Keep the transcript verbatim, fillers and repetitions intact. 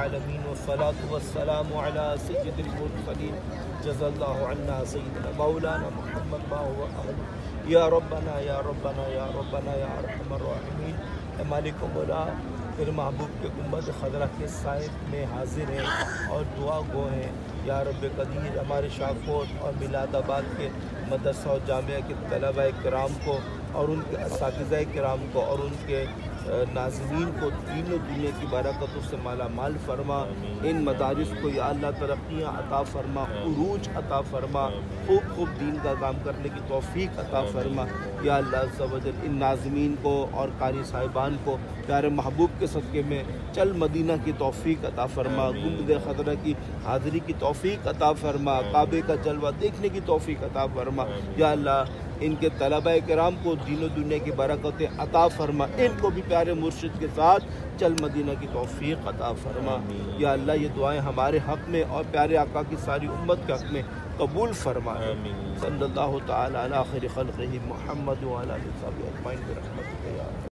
العالمین والصلاة والسلام علی سید المرسلین جزا اللہ عنا سیدنا مولانا محمد ما هو اہل یا ربنا یا ربنا یا ربنا یا ارحم الراحمین۔ اے مالک و مولا، پھر محبوب کے گنبد خضرا کے سائے میں حاضر ہیں اور دعا گو ہیں۔ یا رب قدیر، ہمارے شاہکوٹ اور میلاد آباد کے مدرسہ و جامعہ کے طلباء کرام کو اور ان کے اساتذہ کرام کو اور ان کے ناظرین کو تینوں دنیا کی برکتوں سے مالا مال فرما۔ ان مدارس کو یا اللہ ترقیاں عطا فرما، عروج عطا فرما، خوب خوب دین کا کام کرنے کی توفیق عطا فرما۔ یا اللہ عز و جل ان ناظمین کو اور قاری صاحبان کو پیارے محبوب کے صدقے میں چل مدینہ کی توفیق عطا فرما، گنبد خضرا کی حاضری کی توفیق عطا فرما، کعبے کا جلوہ دیکھنے کی توفیق عطا فرما۔ یا اللہ ان کے طلباء کرام کو دین و دنیا کی برکتیں عطا فرما، ان کو بھی پیارے مرشد کے ساتھ چل مدینہ کی توفیق عطا فرما۔ یا اللہ یہ دعائیں ہمارے حق میں اور پیارے آقا کی ساری امت کے حق میں قبول فرما۔ صلی اللہ تعالی علی خیر خلقہ محمد وعلی آلہ وصحبہ اجمعین برحمتک یا